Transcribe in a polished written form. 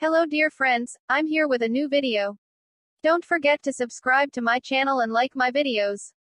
Hello dear friends, I'm here with a new video. Don't forget to subscribe to my channel and like my videos.